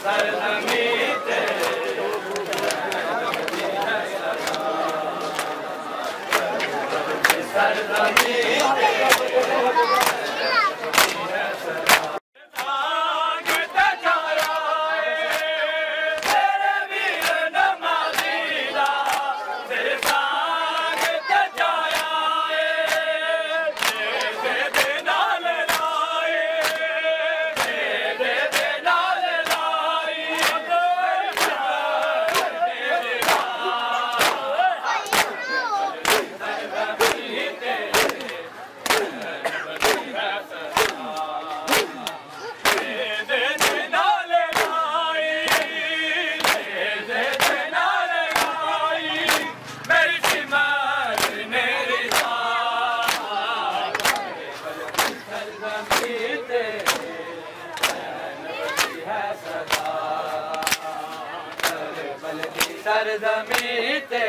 सरज़मीं ते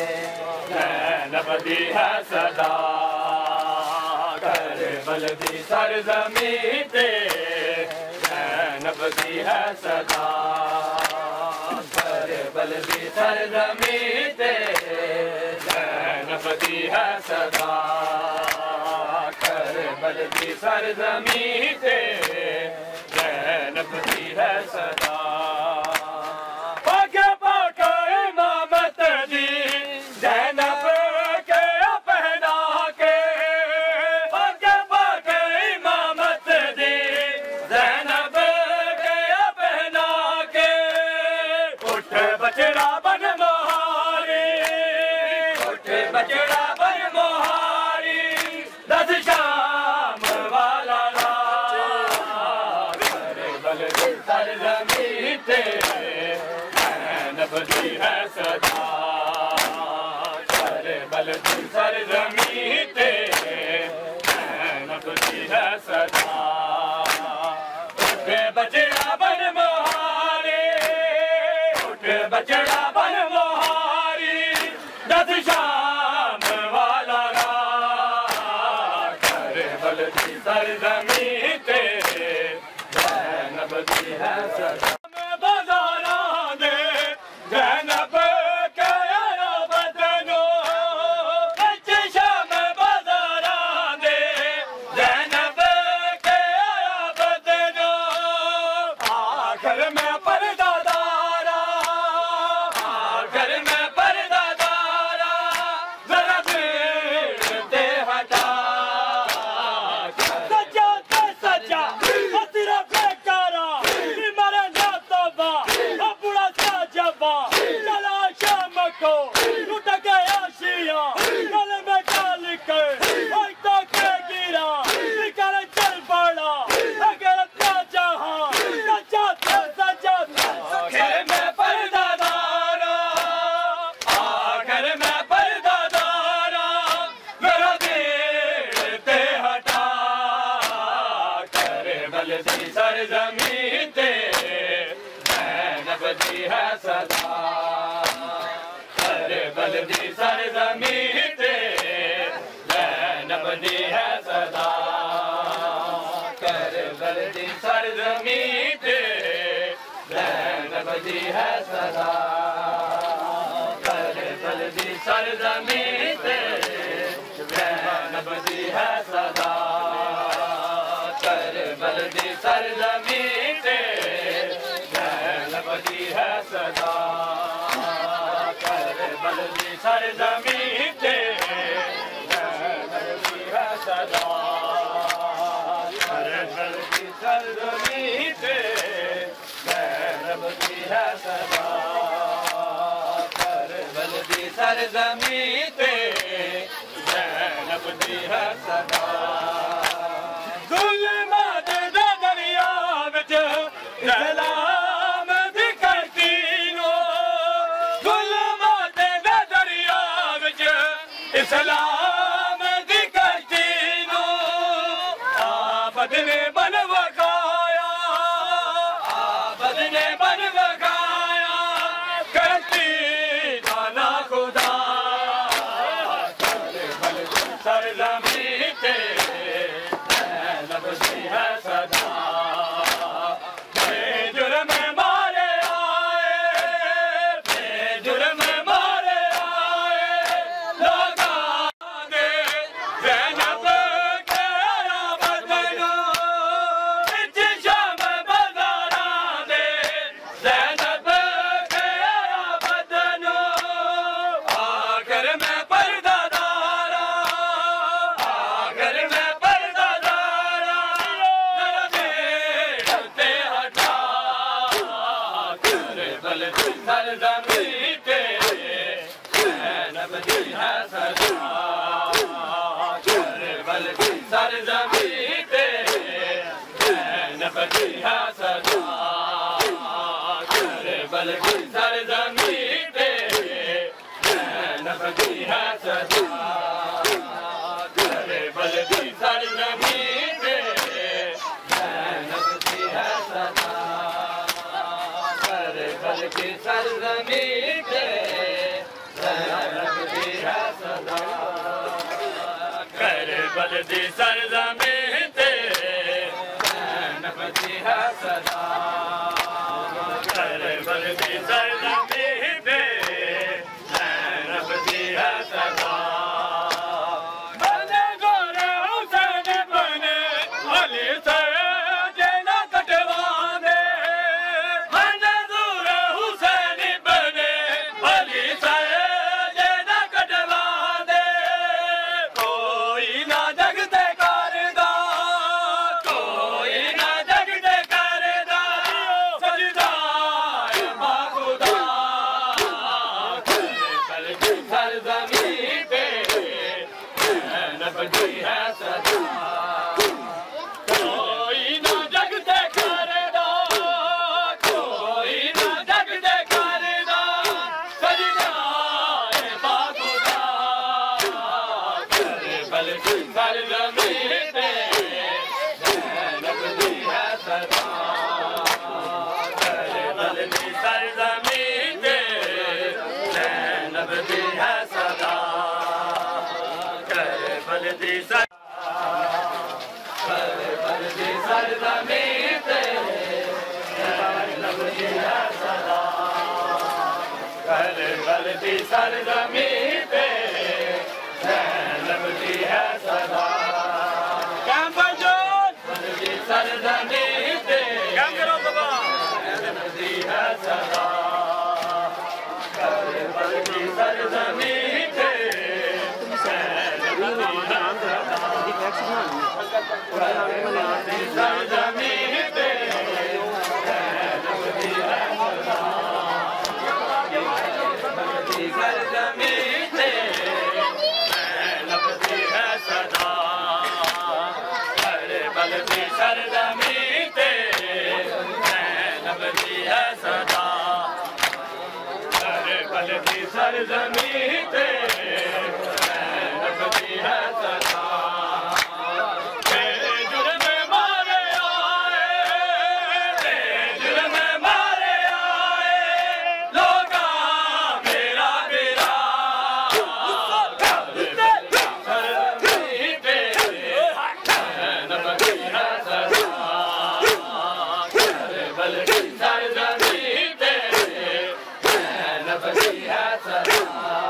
नबदी है सदा करबल दी सरज़मीं ते नबदी है सदा करबल दी सरज़मीं ते नबदी है सदा करबल दी सरज़मीं ते नबदी है सदा नबदी है सदा करबल दी सरज़मीं ते नबदी है सदा उठ बचड़ा बन मोहारी उठ बचड़ा बन मोहारी दस शाम वाला करबल दी सरज़मीं ते नबदी है सदा सरज़मीं ते नबदी है सदा करबल दी सरज़मीं ते नबदी है सदा करबल दी सरज़मीं ते नबदी है सदा करबल दी सरज़मीं ते नबदी है सदा करबल दी सरज़मीं ते नबदी है सदा करबल दी सरज़मीं ते नबदी है सदा करबल दी सरज़मीं ते नबदी है सदा करबल दी सरज़मीं ते नबदी है सदा सलाम दी करती नो गुलमात दे दरिया विच इस्लाम दी करती नो आबद ने बन वगाया आबद ने बन वगाया करती जाना खुदा सरज़मीं ते करबल की सरजमी पे ज़ैनब दी है सदा करबल की सरजमी पे ज़ैनब दी है सदा करबल की सरजमी पे ज़ैनब दी है सदा करबल की सरजमी पे ज़ैनब दी है सदा करबल की सरजमी पे ज़ैनब दी है सदा करबल की सरजमी पे ज़ैनब दी है सदा करबल की सरजमी पे ज़ैनब दी है सदा बने गोरे हुसैन बने अली से जेना कटवा दे बने दूरे हुसैन बने अली से जेना कटवा दे कोई ना जगते करदा कोई ना जगते करदा सजदा बाखुदा करबल की सरजमी पे ज़ैनब दी है सदा कोई ना जगते करदा कोई ना जगते करदा सजदा बाखुदा करबल की सरजमी पे ज़ैनब दी है सदा करबल की सरजमी पे ज़ैनब दी है सदा करबल की करबल की सरजमी पे ज़ैनब दी है सदा करबल की सरजमी पे ज़ैनब दी है सदा काम बजोन की सरजमी पे काम करो बाबा ज़ैनब दी है सदा करबल की सरजमी पे ज़ैनब दी है सदा सरजमी पे ज़ैनब दी है सदा सरजमी पे ज़ैनब दी है सदा करबल की सरजमी पे ज़ैनब दी है सदा करबल की सरजमी पे ज़ैनब दी है सदा तेरे जुर्म मारे आए जुर्म मारे आए लोगा मेरा बेरा सरजमी पे ज़ैनब दी है सदा करबल की सरजमी पे ज़ैनब दी है सदा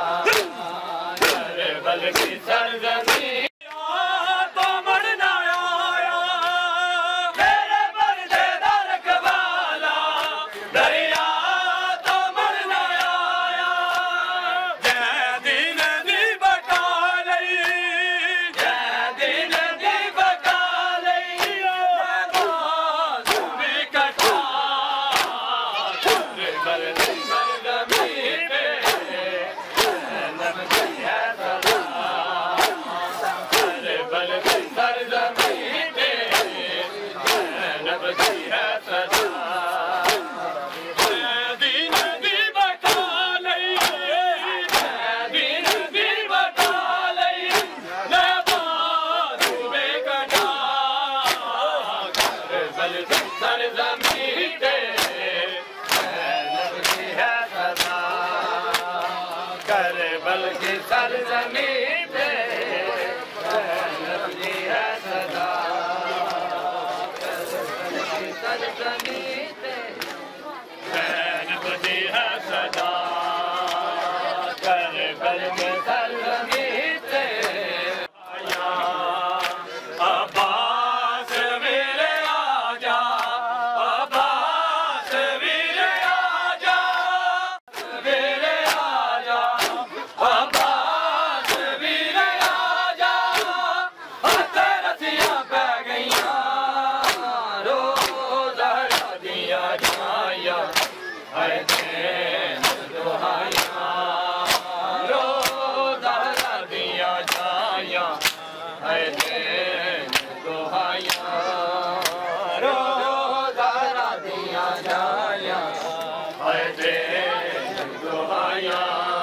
करबल की सरजमी तो मरना आया तेरे पर्दे दा रखवाला दरिया तो मरना आया जै दिन दी बका लई जै दिन दी बका लई भी कटा करबल की सरजमी पे ज़ैनब दी है सदा करबल की सरजमी पे ज़ैनब दी है सदा दीन दी बका लई दीन दी बका लई नबाज़ू बेकटा करबल की सरजमी पे ज़ैनब दी है सदा करबल की सरजमी पे ज़ैनब दी है सदा करबल की सरजमी पे ज़ैनब दी है सदा करबल की सरजमी पे आया अब्बास मेरे आजा अब्बास मेरे आजा मेरे आजा अब्बास मेरे आजा रसिया पै गईया रो ज़हरा दिया जाया दे दुहाइयां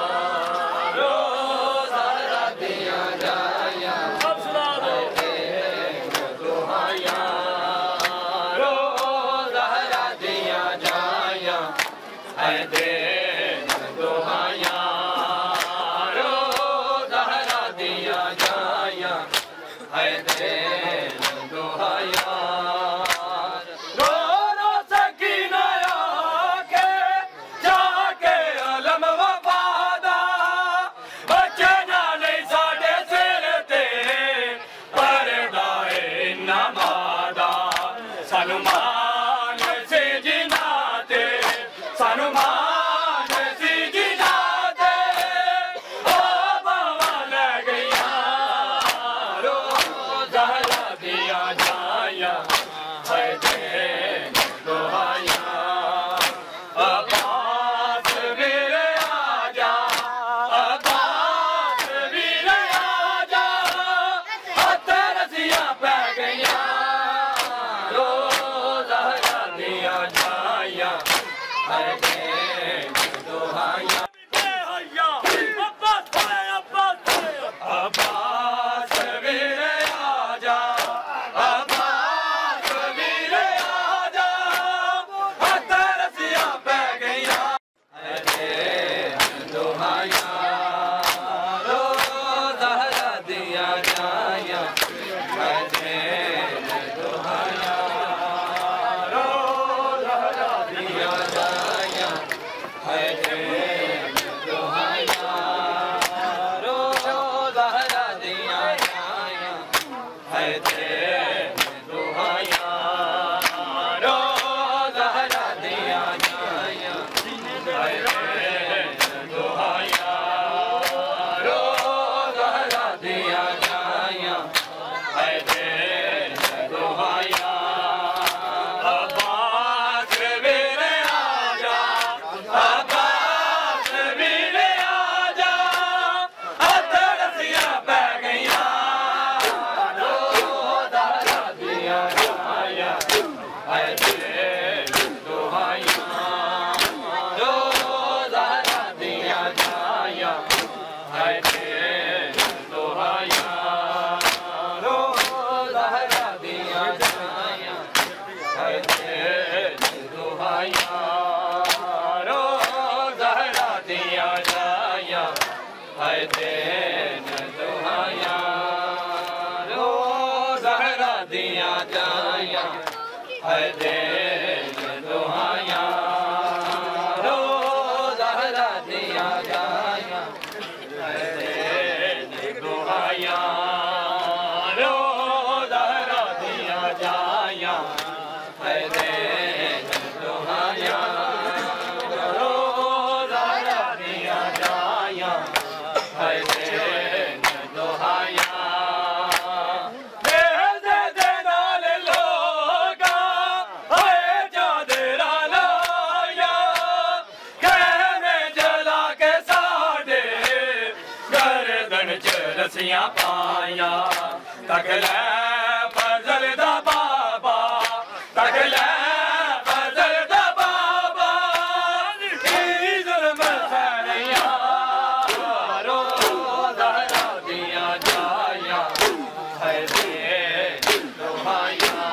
रोज जहरा दिया जाया अब सुना दो दुहाइयां रोज जहरा दिया जाया है दे दुहाइयां रोज जहरा दिया जाया है दे दुहाइयां सनुमान से जिनाते सनुमान से जिनाते ओ बाबा लग गया रोज जहरा दिया जाया है दे दुहाइयां अब्बास मेरे आजा अब्बास मेरे आजा हाथ रसिया पै गया है दे दुहाइयां अब्बास मेरे आजा अब्बास मेरे आजा हाथ रसिया पै गया है दे दुहाइयां रोज जहरा दिया जाया है दे दुहाइयां रोज जहरा दिया जाया है दे दुहाइयां रोज जहरा दिया जाया है दे दुहाइयां रोज जहरा दिया जाया है दे दुहाइयां रोज जहरा दिया जाया है दे दुहाइयां अब्बास मेरे आजा अब्बास मेरे आजा हाथ रसिया पै गया रोज जहरा दिया जाया है दे दुहाइयां रोज जहरा दिया जाया है दे दुहाइयां रोज जहरा दिया जाया है दे दुहाइयां रोज जहरा दिया जाया है दे दुहाइयां रोज जहरा दिया जाया है दे दुहाइयां रोज जहरा दिया जाया है दे दुहाइयां रोज जहरा दिया जाया है दे दुहाइयां रोज जहरा दिया जाया है दे दुहाइयां दे नाल लोगा है चादरा लाया कहने जला के साडे गर्दन च रसियां पाया तक लै फजल दा बाबा तक लै फजल दा बाबा की जुल्म सैनिया रोज जहरा दिया जाया है दे दुहाइयां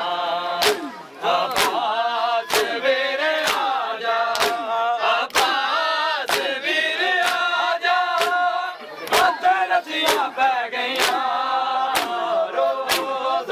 अब्बास मेरे आजा अब्बास मेरे आजा हाथ रसिया पै गया रोज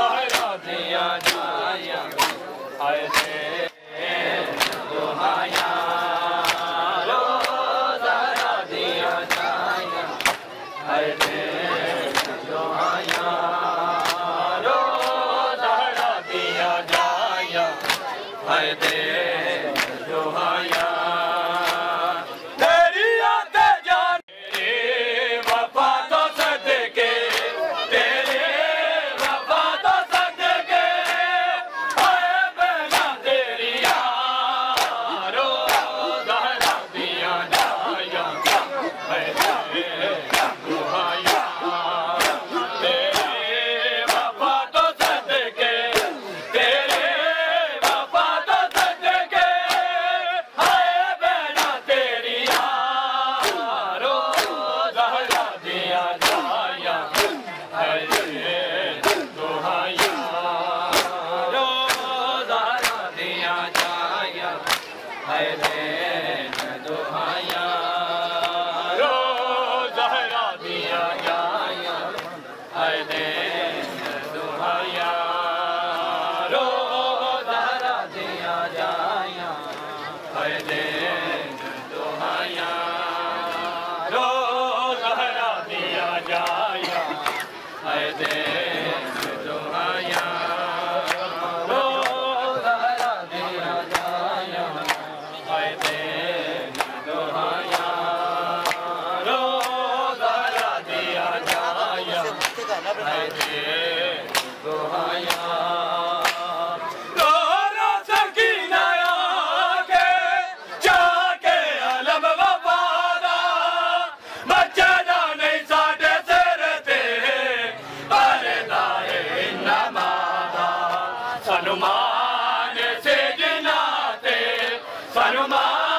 Sanuman se jinaate, Sanuman